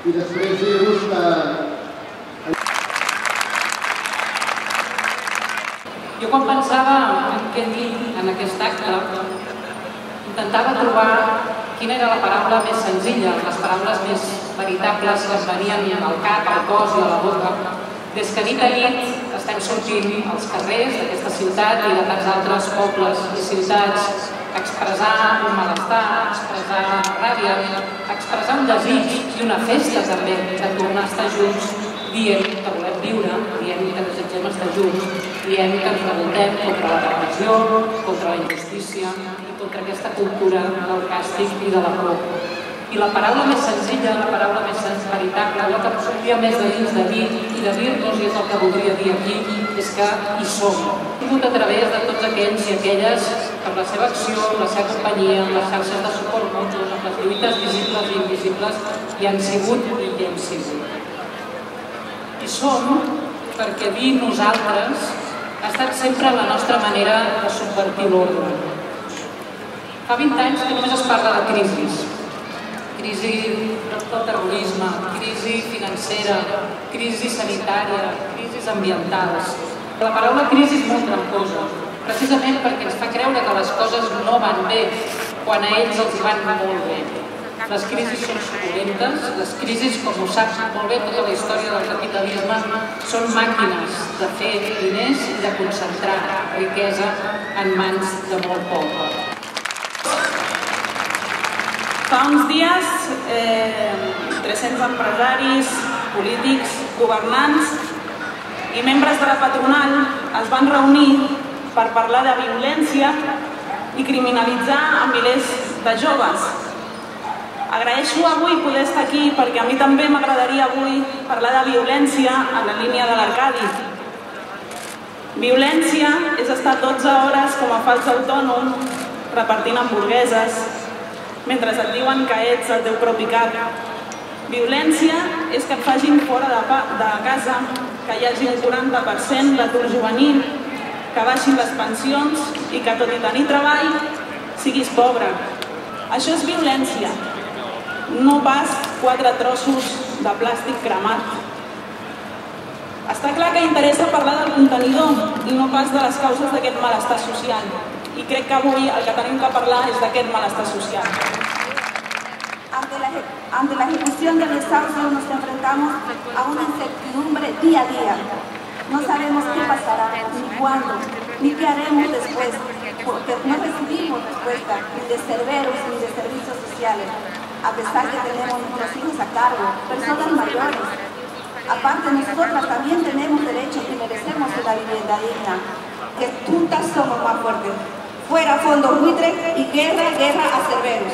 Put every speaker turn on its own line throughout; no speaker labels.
I després dir-vos que...
Jo quan pensava en què dir en aquest acte, intentava trobar quina era la paraula més senzilla, les paraules més veritables que es venien al cap, al cos i a la boca. Des que nit a nit estem sortint als carrers d'aquesta ciutat i de tants altres pobles i ciutats a expressar un malestar, a expressar ràbia, a expressar un desig i una festa també de tornar a estar junts, dient que volem viure, dient que desitgem estar junts, dient que ens revoltem contra la repressió, contra la injustícia i contra aquesta cultura del càstig i de la por. I la paraula més senzilla, la paraula més veritable, allò que em sortia més de dins de dir i de dir-nos, i és el que voldria dir aquí, és que hi som. He tingut a través de tots aquells i aquelles que amb la seva acció, amb la seva companyia, amb les xarxes de suport mutu, amb les lluites visibles i invisibles, hi han sigut i hi hem sigut. Hi som perquè dir nosaltres ha estat sempre la nostra manera de subvertir l'ordre. Fa 20 anys que només es parla de crisis. Crisi del terrorisme, crisi financera, crisi sanitària, crisis ambientals. La paraula crisi és molt tramposa, precisament perquè ens fa creure que les coses no van bé quan a ells els van molt bé. Les crisis són suculentes, les crisis, com ho saps molt bé tota la història del capitalisme, són màquines de fer diners i de concentrar riquesa en mans de molt poble.
Fa uns dies, 300 empresaris, polítics, governants i membres de la patronal es van reunir per parlar de violència i criminalitzar a milers de joves. Agraeixo avui poder estar aquí perquè a mi també m'agradaria avui parlar de violència en la línia de l'Arcadi. Violència és estar 12 hores com a fals autònom repartint hamburgueses mentre et diuen que ets el teu propi cap. Violència és que et facin fora de casa, que hi hagi un 40% d'atur juvenil, que baixin les pensions i que tot i tenir treball siguis pobre. Això és violència, no pas 4 trossos de plàstic cremat. Està clar que interessa parlar del contenidor i no pas de les causes d'aquest malestar social. Y creo que avui el que tenim que parlar és d'aquest malestar social.
Ante la ejecución del desahucio nos enfrentamos a una incertidumbre día a día. No sabemos qué pasará, ni cuándo, ni qué haremos después, porque no recibimos respuesta ni de Cerberus ni de servicios sociales, a pesar que tenemos nuestros hijos a cargo, personas mayores. Aparte, nosotras también tenemos derecho y merecemos una vivienda digna, que juntas somos más fuertes. Fuera fondos buitres i guerra a Cerberus.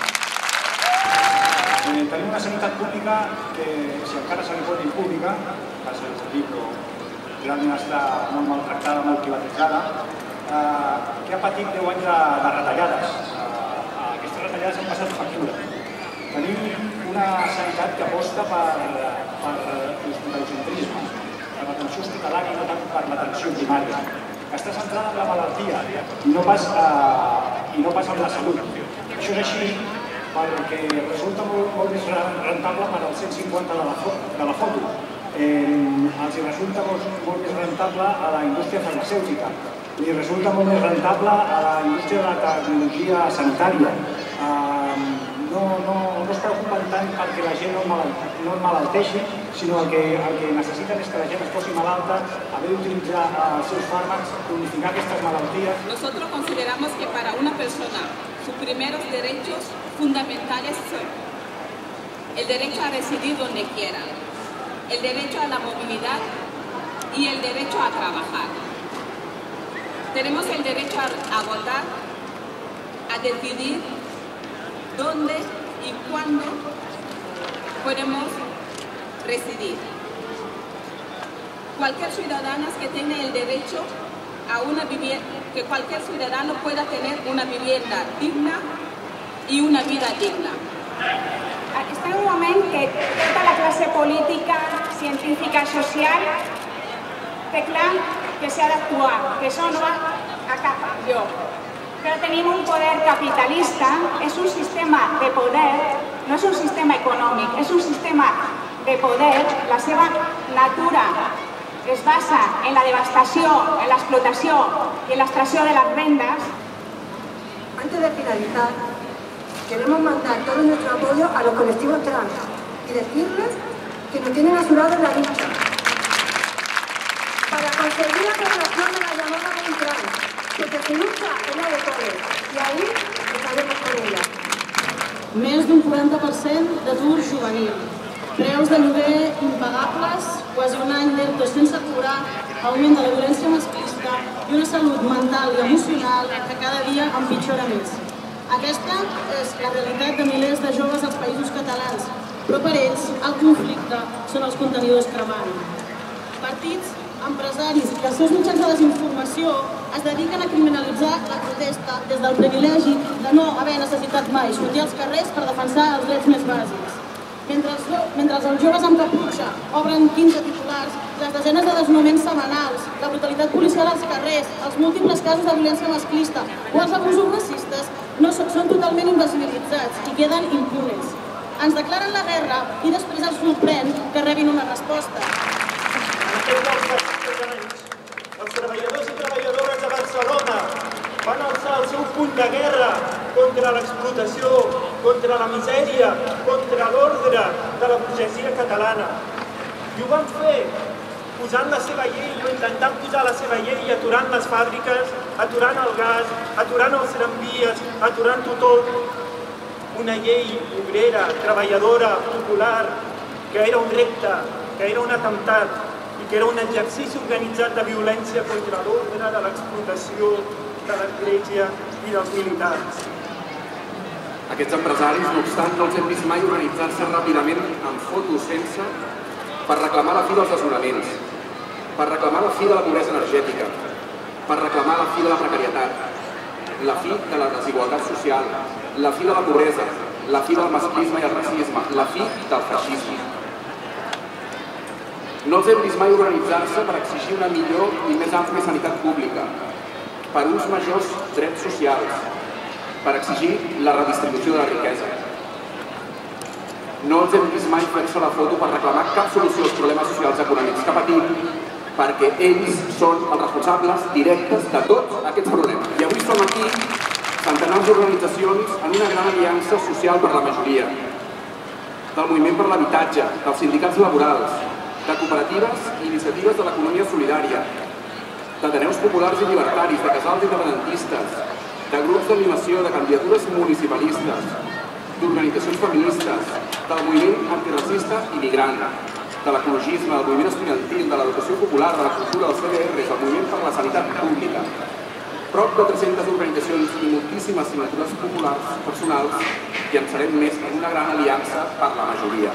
Tenim una sanitat pública que, si encara se li pot dir pública, va ser el dir, però realment està molt maltractada, molt privatitzada, que ha patit 10 anys de retallades. Aquestes retallades han passat factura. Tenim una sanitat que aposta per l'hospitalocentrisme, per l'atenció hospitalària, no tant per l'atenció primària, que està centrada en la malaltia i no pas en la salut. Això és així perquè resulta molt més rentable per al 150 de la foto. Els resulta molt més rentable a la indústria farmacèutica, li resulta molt més rentable a la indústria de la tecnologia sanitària. No es preocupen tant perquè la gent no emmalalteixi, sinó el que necessiten és que la gent es posi malalta, haver d'utilitzar els seus fàrmacs, cronificar aquestes malalties.
Nosotros consideramos que para una persona sus primeros derechos fundamentales son el derecho a residir donde quiera, el derecho a la movilidad y el derecho a trabajar. Tenemos el derecho a votar, a decidir dónde y cuándo podemos residir. Cualquier ciudadano que tenga el derecho a una vivienda, que cualquier ciudadano pueda tener una vivienda digna y una vida digna.
Està en un moment que tota la classe política, científica, social té clar que s'ha d'actuar, que això no va a cap lloc. Però tenim un poder capitalista, és un sistema de poder no és un sistema econòmic, és un sistema de poder. La seva natura es basa en la devastació, en l'explotació i en l'extracció de les rendes.
Antes de finalizar, queremos mandar todo nuestro apoyo a los colectivos trans y decirles que nos tienen a su lado en la lucha para conseguir la aprobación de la llamada ley trans, porque su lucha es la de todos y ahí estaremos con ella.
Més d'un 40% d'atur juvenil, preus de lloguer impagables, quasi un any d'ERTO sense cobrar, augment de la violència masclista i una salut mental i emocional que cada dia empitjora més. Aquesta és la realitat de milers de joves als països catalans, però per ells el conflicte són els contenidors cremant. Partits, empresaris i els seus mitjans de desinformació es dediquen a criminalitzar la protesta des del privilegi de no haver necessitat mai sortir als carrers per defensar els drets més bàsics. Mentre els joves amb caputxa obren 15 titulars, les desenes de desnonaments setmanals, la brutalitat policial als carrers, els múltiples casos de violència masclista o els abusos racistes són totalment invisibilitzats i queden impunes. Ens declaren la guerra i després els sorprèn que rebin una resposta.
Els treballadors i treballadores de Barcelona van alçar el seu punt de guerra contra l'explotació, contra la misèria, contra l'ordre de la burgesia catalana. I ho van fer posant la seva llei o intentant posar la seva llei aturant les fàbriques, aturant el gas, aturant els tramvies, aturant-ho tot. Una llei obrera, treballadora, popular, que era un repte, que era un atemptat i que era un exercici organitzat de violència contra l'ordre, de l'explotació, de l'Església i dels militars.
Aquests empresaris, no obstant, no els hem vist mai organitzar-se ràpidament amb fotos sense per reclamar la fi dels desnonaments, per reclamar la fi de la pobresa energètica, per reclamar la fi de la precarietat, la fi de la desigualtat social, la fi de la pobresa, la fi del masclisme i el racisme, la fi del feixisme. No els hem vist mai organitzar-se per exigir una millor i més àmplia sanitat pública, per uns majors drets socials, per exigir la redistribució de la riquesa. No els hem vist mai fer-se la foto per reclamar cap solució als problemes socials i econòmics que patim, perquè ells són els responsables directes de tots aquests problemes. I avui som aquí, centenars d'organitzacions en una gran aliança social per la majoria, del moviment per l'habitatge, dels sindicats laborals, de cooperatives i iniciatives de l'economia solidària, d'ateneus populars i llibertaris, de casals independentistes, de grups d'animació, de candidatures municipalistes, d'organitzacions feministes, del moviment antiracista i migrant, de l'ecologisme, del moviment estudiantil, de l'educació popular, de la cultura, dels CDRs, del moviment per la sanitat pública. Prop de 300 organitzacions i moltíssimes signatures populars personals i en serem més en una gran aliança per la majoria.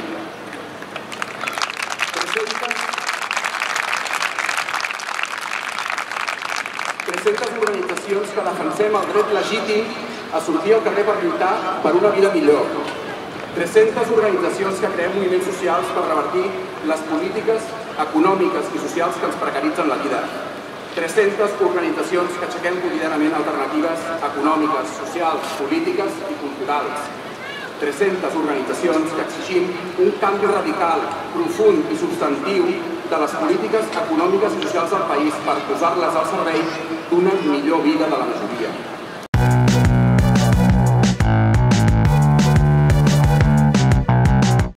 300 organitzacions que defensem el dret legítim a sortir al carrer per lluitar per una vida millor. 300 organitzacions que creem moviments socials per revertir les polítiques econòmiques i socials que ens precaritzen la vida. 300 organitzacions que aixequem quotidianament alternatives econòmiques, socials, polítiques i culturals. 300 organitzacions que exigim un canvi radical, profund i substantiu de les polítiques econòmiques i socials del país per posar-les al servei d'una millor vida de la majoria.